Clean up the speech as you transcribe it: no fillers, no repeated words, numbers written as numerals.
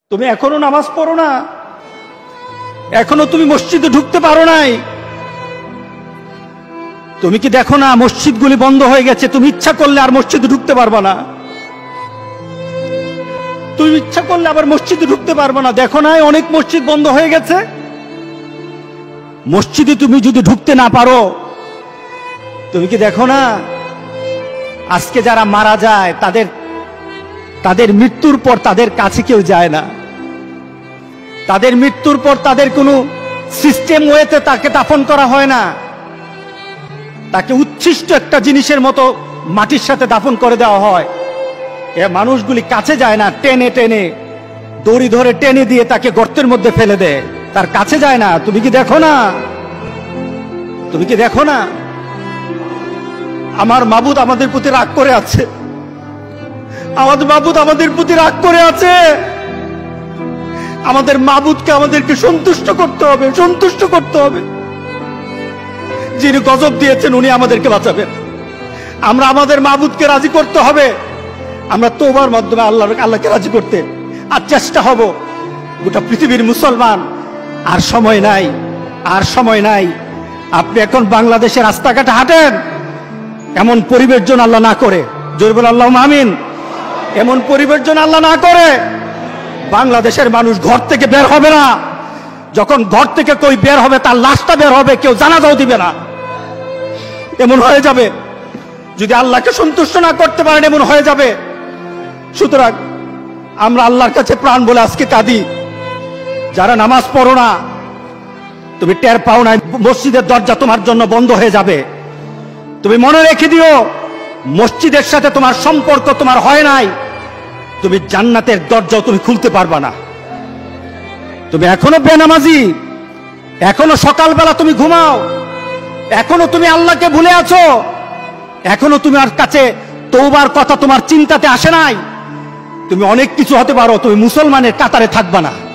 তুমি এখনো নামাজ পড়ো না, এখনো তুমি মসজিদে ঢুকতে পারো নাই। তুমি কি দেখো না মসজিদগুলি বন্ধ হয়ে গেছে? তুমি ইচ্ছা করলে আর মসজিদে ঢুকতে পারবা না, তুমি ইচ্ছা করলে আবার মসজিদে ঢুকতে পারবা না। দেখো না অনেক মসজিদ বন্ধ হয়ে গেছে। মসজিদে তুমি যদি ঢুকতে না পারো, তুমি কি দেখো না আজকে যারা মারা যায় তাদের মৃত্যুর পর তাদের কাছে কেউ যায় না। তাদের মৃত্যুর পর তাদের কোনো সিস্টেম ওয়েতে তাকে দাফন করা হয় না, তাকে উচ্ছিষ্ট একটা জিনিসের মতো মাটির সাথে দাফন করে দেওয়া হয়। এ মানুষগুলি কাছে যায় না, টেনে টেনে দড়ি ধরে টেনে দিয়ে তাকে গর্তের মধ্যে ফেলে দেয়, তার কাছে যায় না। তুমি কি দেখো না? তুমি কি দেখো না আমার মাবুদ আমাদের প্রতি রাগ করে আছে? আমাদের মাবুদ আমাদের প্রতি রাগ করে আছে। আমাদের মাবুদকে আমাদেরকে সন্তুষ্ট করতে হবে, সন্তুষ্ট করতে হবে। যিনি গজব দিয়েছেন উনি আমাদেরকে বাঁচাবেন। আমরা আমাদের মাবুদকে রাজি করতে হবে। আমরা তওবার মাধ্যমে আল্লাহকে রাজি করতে আর চেষ্টা হব। গোটা পৃথিবীর মুসলমান আর সময় নাই, আর সময় নাই। আপনি এখন বাংলাদেশের রাস্তাঘাটে হাঁটেন, এমন পরিবেশ যেন আল্লাহ না করে, জোরে বলে আল্লাহুম্মা আমিন, এমন পরিবেশ যেন আল্লাহ না করে। বাংলাদেশের মানুষ ঘর থেকে বের হবে না। যখন ঘর থেকে কই বের হবে তার লাশটা বের হবে, কেউ জানাজাও দিবে না। এমন হয়ে যাবে যদি আল্লাহকে সন্তুষ্ট না করতে পারেন, এমন হয়ে যাবে। সুতরাং আমরা আল্লাহর কাছে প্রাণ বলে আজকে কাঁদি। যারা নামাজ পড়ো না, তুমি টের পাও না মসজিদের দরজা তোমার জন্য বন্ধ হয়ে যাবে। তুমি মনে রেখে দিও, মসজিদের সাথে তোমার সম্পর্ক তোমার হয় নাই, তুমি জান্নাতের দরজাও তুমি খুলতে পারবা না। তুমি এখনো বেনামাজি, এখনো সকালবেলা তুমি ঘুমাও, এখনো তুমি আল্লাহকে ভুলে আছো, এখনো তোমার কাছে তওবার কথা তোমার চিন্তাতে আসে নাই। তুমি অনেক কিছু হতে পারো, তুমি মুসলমানের কাতারে থাকবা না।